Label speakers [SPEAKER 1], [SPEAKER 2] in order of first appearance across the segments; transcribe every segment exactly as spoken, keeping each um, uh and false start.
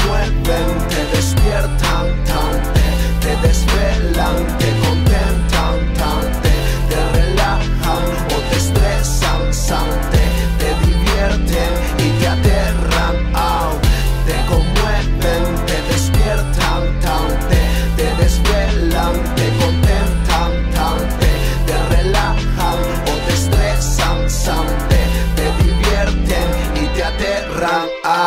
[SPEAKER 1] conmueven, te despiertan, tan, te, te desvelan, te contentan, tan, te, te relajan o te estresan, san, te, te divierten y te aterran, au, te conmueven, te despiertan, tan, te, te desvelan, te contentan, tan, te, te relajan o te estresan, san, te, te divierten y te aterran,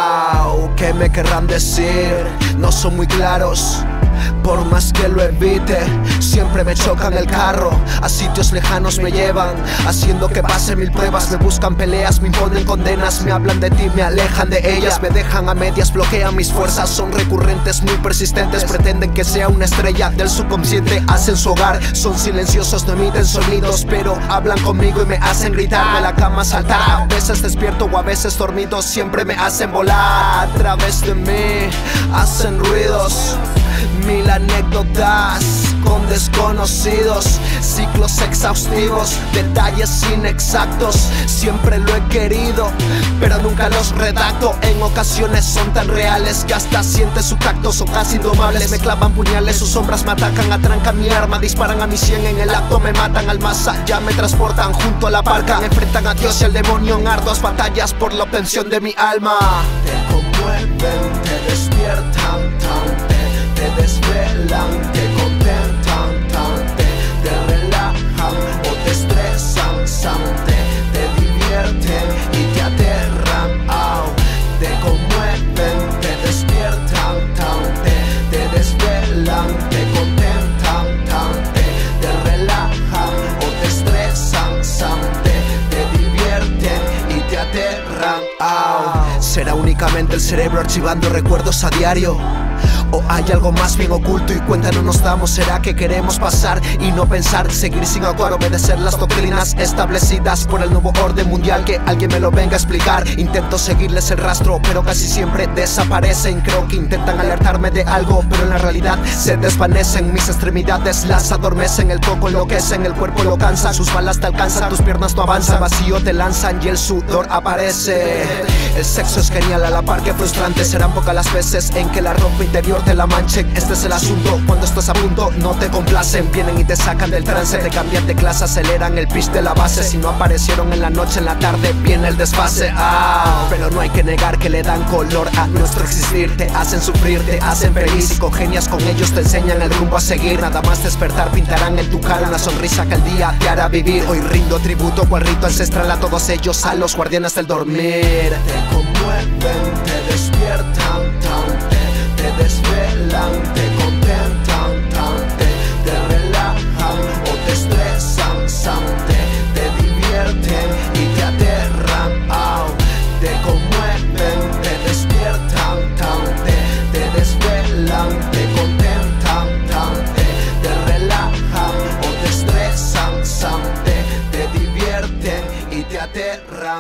[SPEAKER 1] au. ¿Qué me querrán decir? No son muy claros. Por más que lo evite, siempre me chocan el carro. A sitios lejanos me llevan, haciendo que pase mil pruebas. Me buscan peleas, me imponen condenas. Me hablan de ti, me alejan de ellas. Me dejan a medias, bloquean mis fuerzas. Son recurrentes, muy persistentes. Pretenden que sea una estrella del subconsciente. Hacen su hogar, son silenciosos, no emiten sonidos, pero hablan conmigo y me hacen gritar. De la cama saltar, a veces despierto o a veces dormido. Siempre me hacen volar a través de mí. Hacen ruidos, mil anécdotas con desconocidos, ciclos exhaustivos, detalles inexactos. Siempre lo he querido, pero nunca los redacto. En ocasiones son tan reales que hasta sientes su tacto. Son casi indomables, me clavan puñales, sus sombras me atacan, atrancan mi arma, disparan a mi cien en el acto, me matan al más allá, me transportan junto a la parca. Me enfrentan a Dios y al demonio en arduas batallas por la obtención de mi alma. Te conmueven, te despiertan, tan, te, te desvelan, te contentan, tan, te, te relajan o te estresan, san, te, te divierten y te aterran, au. Te conmueven, te despiertan, tan, te, te desvelan, te contentan, tan, te, te relajan o te estresan, san, te, te divierten y te aterran, au. ¿Será únicamente el cerebro archivando recuerdos a diario? ¿O hay algo más bien oculto y cuenta no nos damos? ¿Será que queremos pasar y no pensar? Seguir sin actuar, obedecer las doctrinas establecidas por el nuevo orden mundial. Que alguien me lo venga a explicar. Intento seguirles el rastro, pero casi siempre desaparecen. Creo que intentan alertarme de algo, pero en la realidad se desvanecen. Mis extremidades las adormecen, el coco enloquecen, el cuerpo lo cansa. Sus balas te alcanzan, tus piernas no avanzan. Vacío te lanzan y el sudor aparece. El sexo es genial a la par que frustrante. Serán pocas las veces en que la ropa interior te la manchen. Este es el asunto, cuando estás a punto no te complacen. Vienen y te sacan del trance, te cambian de clase, aceleran el pitch de la base. Si no aparecieron en la noche, en la tarde viene el desfase, ah. Pero no hay que negar que le dan color a nuestro existir. Te hacen sufrir, te hacen feliz. Si congenias con ellos te enseñan el rumbo a seguir. Nada más despertar pintarán en tu cara una sonrisa que al día te hará vivir. Hoy rindo tributo cual rito ancestral a todos ellos, a los guardianes del dormir. Te conmueven, te despiertan, tan, te, te desvelan, te contentan, tan, te, te relajan o te estresan, san, te, te divierten y te aterran, au. Te conmueven, te despiertan, tan, te, te desvelan, te contentan, tan, te, te relajan o te estresan, san, te, te divierten y te aterran,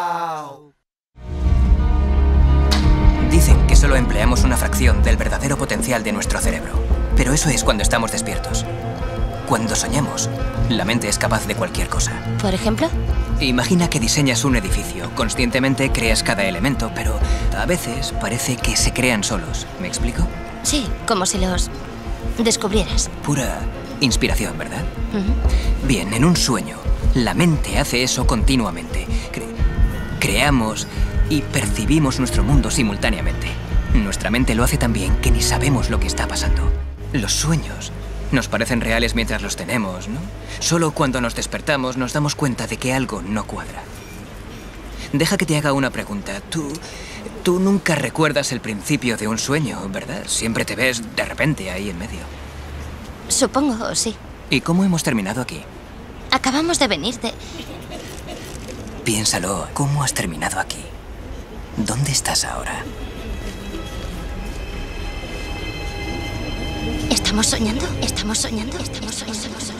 [SPEAKER 1] au.
[SPEAKER 2] Dicen que solo empleamos una fracción del verdadero potencial de nuestro cerebro. Pero eso es cuando estamos despiertos. Cuando soñamos, la mente es capaz de cualquier cosa.
[SPEAKER 3] ¿Por ejemplo?
[SPEAKER 2] Imagina que diseñas un edificio. Conscientemente creas cada elemento, pero a veces parece que se crean solos. ¿Me explico?
[SPEAKER 3] Sí, como si los descubrieras.
[SPEAKER 2] Pura inspiración, ¿verdad?
[SPEAKER 3] Uh-huh.
[SPEAKER 2] Bien, en un sueño, la mente hace eso continuamente. Cre- creamos y percibimos nuestro mundo simultáneamente. Nuestra mente lo hace tan bien que ni sabemos lo que está pasando. Los sueños nos parecen reales mientras los tenemos, ¿no? Solo cuando nos despertamos nos damos cuenta de que algo no cuadra. Deja que te haga una pregunta. Tú, tú nunca recuerdas el principio de un sueño, ¿verdad? Siempre te ves de repente ahí en medio.
[SPEAKER 3] Supongo, sí.
[SPEAKER 2] ¿Y cómo hemos terminado aquí?
[SPEAKER 3] Acabamos de venir de...
[SPEAKER 2] Piénsalo, ¿cómo has terminado aquí? ¿Dónde estás ahora?
[SPEAKER 3] ¿Estamos soñando? ¿Estamos soñando? ¿Estamos soñando?